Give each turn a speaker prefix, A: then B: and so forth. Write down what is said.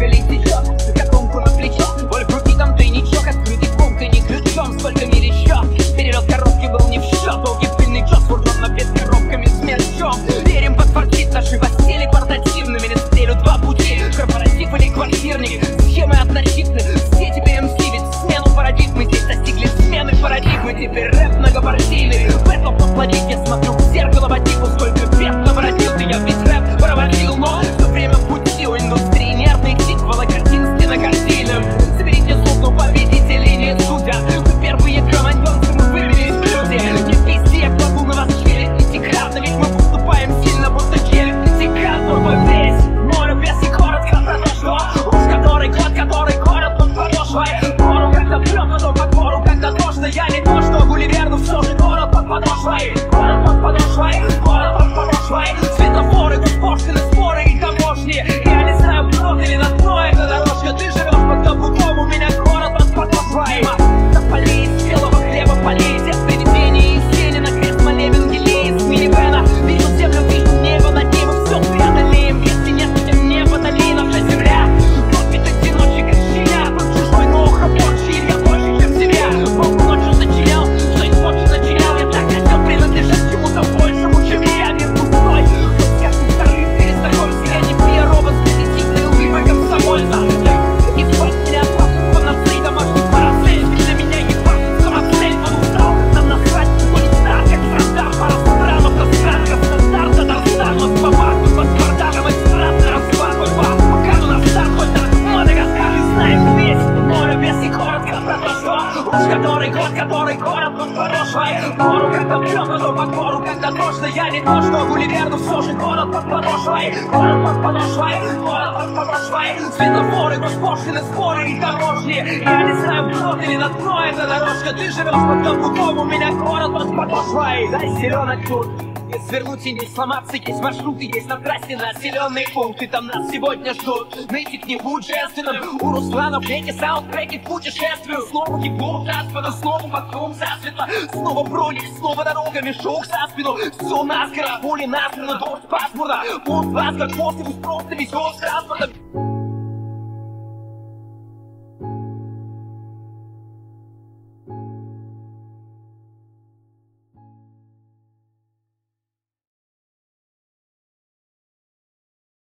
A: колей течет, котомку на плечо. Боль в груди, там тайничок, открытый пункт и не крючком. Сколько миль еще? Перелет коробки был не в счет. Долгий пыльный час, фургон набит коробками с мелочом. Верим, подфартит наши постели портативными. Не стрелю два пути, корпоратив или квартирник. Схемы однотипны, все теперь МС, ведь смену парадигмы здесь достигли смены парадигмы. Теперь рэп многопартийный. Бэтл поплодить, я смотрю в зеркало по типу. Сколько бед наворотил ты, я ведь рэп проводил. Но все время в пути у индустрии нервный сиквел, картинки на картинам. Соберите слух, победителей не судят. Вы первые кроманьонцы, мы выбились в люди. Не пизди, я кладу на вас челюсть пятикратно, ведь мы поступаем сильно, будто челюсть пятикратно. Весь море без и коротко про то, что уж который год, который город, он подошвой. Гору когда прет, потом по гору, когда тошно. Я не то, что Гулливер, но все же город под подошвой. Город под подошвой, город под подошвой. Светофоры, госпошины, споры и таможни. Я не знаю, вход или на дно эта дорожка. Ты живешь под каблуком, у меня город под подошвой. Тополей, белого хлеба полей, здесь привидения и сени на крест молебен гелей из минивэна. Вижу землю, вижу небо, над ним и все преодолеем. Если нет, тем небо, дали наша земля. Топит одиночек и щеня, тут чужой, но рабочий, я больше, чем себя. Бог ночью зачинял, жизнь больше начинял. Я так хотел принадлежать чему-то большему, чем я. Мир пустой, хоть как ни старый перестакольцы. Я не пья робот с позитивной улыбой комсомольца. И спать меня от панацей, домашний парацель. Для меня ебать, самоцель, он устал. Нам насрать, но не так, как вражда. Пара странов, Краснодар, Краснодар, Татарстан. Москва, под Спартаком, экспратно раскладывай бар. Покажу на старт, хоть на Мадагаскар. И знаем весь море без и коротко про то, что уж который год, который город под подошвой. Гору когда прет, потом по гору, когда тошно. Я не то, что Гулливер, но все же город под подошвой. Город под подошвой, город под подошвой. Светофоры, госпошины, споры и таможни. Я не знаю, вход или на дно эта дорожка. Ты живешь под каблуком, у меня город под подошвой. Дай зеленок тут. Есть свернуть и не сломаться, есть маршруты, есть на трассе населенные пункты, там нас сегодня ждут. Найти книгу дженственным, у Руслана в веке саундтреки к путешествию. Снова тепло, заспано, снова подком засветло. Снова броник, снова дорога, мешок за спину. Все наскоро, пули насрано, дождь пасмурно. Пост, ласка, пост, и пусть просто везет с транспортом.